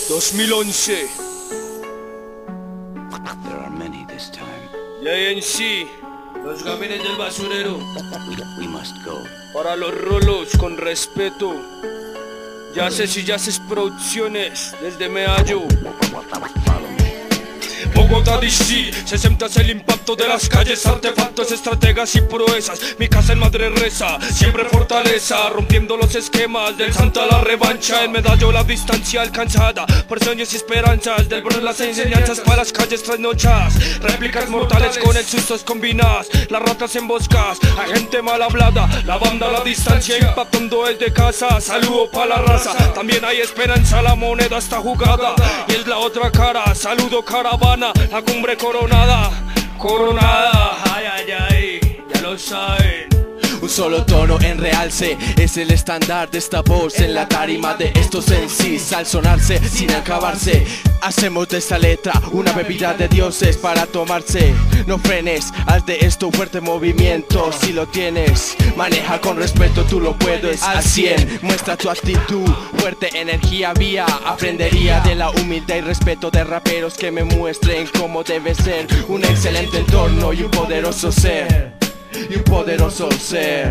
2011. There are many this time. JNC, los gamines del basurero. We must go. Para los rolos, con respeto. Yaces y Yaces Producciones, desde Medallo. Bogotá DC, 60 es el impacto de las calles, artefactos, estrategas y proezas. Mi casa en Madre Reza, siempre fortaleza, rompiendo los esquemas del Santa la revancha. En Medallo la distancia alcanzada, por sueños y esperanzas, del bronce las enseñanzas para las calles trasnochadas. Réplicas mortales con sustos combinadas, las ratas emboscadas, hay gente mal hablada, la banda a la distancia impactando desde casa. Saludo para la raza, también hay esperanza, la moneda está jugada y es la otra cara. Saludo caravana, la cumbre coronada, coronada, ay, ay, ay, ya lo saben. Un solo tono en realce es el estándar de esta voz en la tarima de estos MCs. Al sonarse sin acabarse, hacemos de esta letra una bebida de dioses para tomarse. No frenes, haz de esto un fuerte movimiento. Si lo tienes, maneja con respeto, tú lo puedes al 100. Muestra tu actitud, fuerte energía vía. Aprendería de la humildad y respeto de raperos que me muestren cómo debe ser un excelente entorno y un poderoso ser. Y un poderoso ser.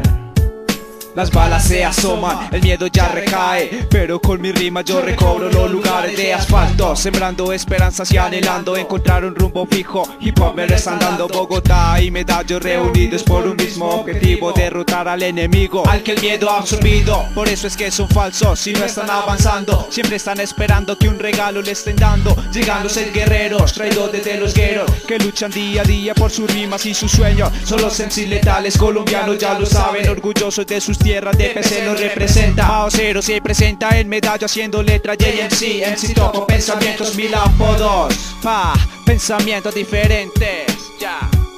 Las balas se asoman, el miedo ya recae, pero con mi rima yo recobro los lugares de asfalto, sembrando esperanzas y anhelando encontrar un rumbo fijo. Hip hop me están dando Bogotá y Medallo reunidos por un mismo objetivo: derrotar al enemigo, al que el miedo ha absorbido. Por eso es que son falsos y no están avanzando, siempre están esperando que un regalo le estén dando. Llegan los guerreros, traidores de los gueros, que luchan día a día por sus rimas y sus sueños. Son los MCs letales colombianos, ya lo saben, orgullosos de sus tierras de PC lo representa. Mao Cero se presenta en Medallo haciendo letra JMC. MC Topo, pensamientos, mil apodos. Pensamientos diferentes, ya.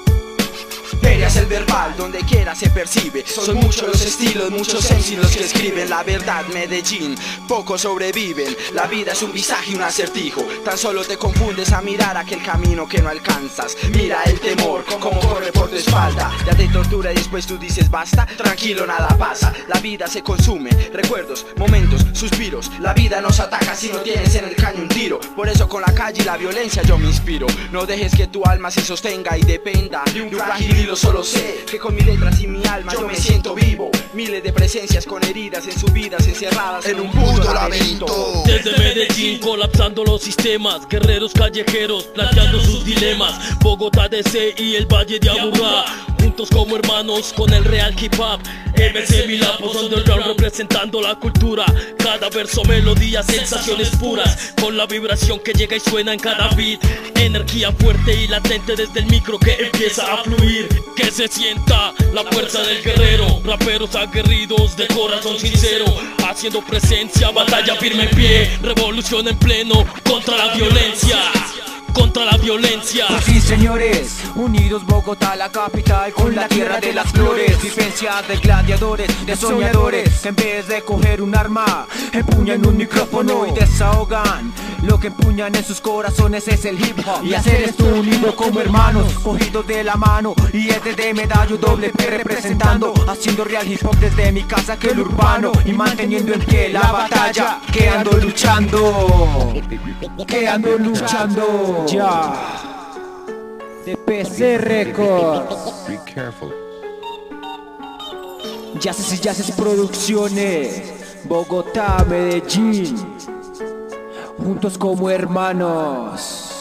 Feria es el verbal, donde quiera se percibe. Son muchos los estilos, muchos MCs los que escriben la verdad. Medellín, pocos sobreviven. La vida es un visaje y un acertijo. Tan solo te confundes a mirar aquel camino que no alcanzas. Mira el temor, como corre por tu espalda. Ya te tortura y después tú dices basta. Tranquilo, nada pasa. La vida se consume, recuerdos, momentos, suspiros. La vida nos ataca si no tienes en el caño un tiro. Por eso con la calle y la violencia yo me inspiro. No dejes que tu alma se sostenga y dependa de un frágil hilo. Solo sé que con mis letras y mi alma yo me siento vivo. Miles de presencias con heridas en sus vidas encerradas en un puto laberinto. Desde Medellín colapsando los sistemas, guerreros callejeros planteando sus dilemas. Bogotá DC y el Valle de Aburrá, juntos como hermanos con el real hip hop. MC Milapos underground representando la cultura. Cada verso melodía, sensaciones puras, con la vibración que llega y suena en cada beat. Energía fuerte y latente desde el micro que empieza a fluir. Que se sienta la fuerza del guerrero. Raperos aguerridos de corazón sincero, haciendo presencia, batalla firme en pie. Revolución en pleno contra la violencia. Contra la violencia. Sí, señores, unidos Bogotá, la capital, con la tierra de las flores. Vivencia de gladiadores, de soñadores, que en vez de coger un arma, empuñan un micrófono y desahogan lo que empuñan en sus corazones es el hip hop. Y hacer esto unido como hermanos, cogidos de la mano. Y es desde Medallo doble P representando, haciendo real hip hop desde mi casa que el urbano. Y manteniendo en pie la batalla, que ando luchando. Que ando luchando. Ya, de PC Records. Be careful. Yaces y Yaces Producciones, Bogotá, Medellín, juntos como hermanos.